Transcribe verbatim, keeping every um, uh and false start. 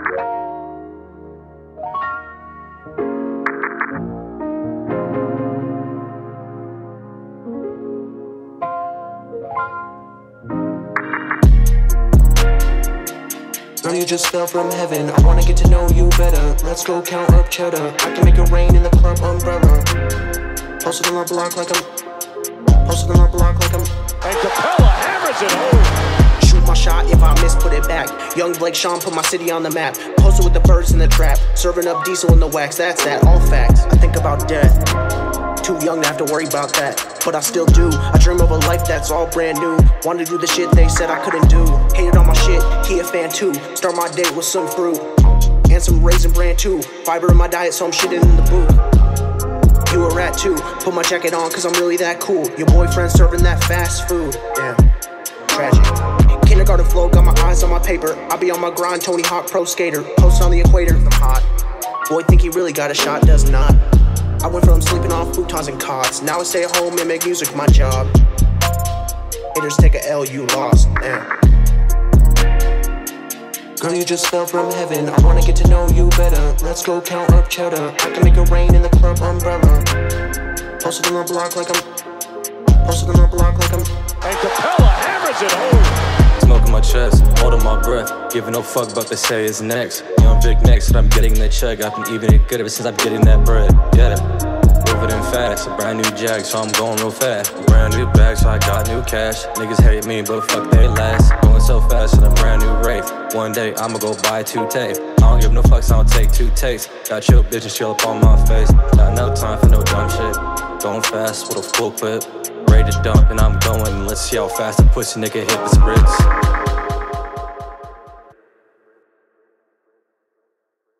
Girl, you just fell from heaven. I wanna get to know you better. Let's go count up cheddar. I can make it rain in the club umbrella. Posted on my block like I'm Posted on my block like I'm And Capella hammers it home. Shoot my shot, if I miss, put it back. Young Blake Sean put my city on the map. Posted with the birds in the trap. Serving up diesel in the wax, that's that, all facts. I think about death. Too young to have to worry about that, but I still do. I dream of a life that's all brand new. Wanted to do the shit they said I couldn't do. Hated on my shit, he a fan too. Start my day with some fruit and some Raisin Bran too. Fiber in my diet, so I'm shitting in the booth. You a rat too. Put my jacket on cause I'm really that cool. Your boyfriend serving that fast food. Damn, tragic. Kindergarten flow, got my eyes on my paper. I be on my grind, Tony Hawk pro skater. Post on the equator, I'm hot. Boy think he really got a shot, does not. I went from sleeping on futons and cots. Now I stay at home and make music my job. Haters take a L, you lost, damn. Girl, you just fell from heaven. I wanna get to know you better. Let's go count up cheddar. I can make it rain in the club umbrella. Posted on my block like I'm Posted on my block like I'm And Capella hammers it home. Smoking my chest, holding my breath, giving no fuck about they say is next. Young big next, but I'm getting that check. I've been even it good ever since I'm getting that bread. Get it? Moving in fast, a brand new jag, so I'm going real fast. A brand new bag, so I got new cash. Niggas hate me, but fuck they last. Going so fast in a brand new Wraith. One day I'ma go buy two tape. I don't give no fucks, I don't take two takes. Got chill bitches chill up on my face. Got no time for no dumb shit. Going fast with a full clip. Ready to dump and I'm going. Let's see how fast a pussy nigga hit the spritz.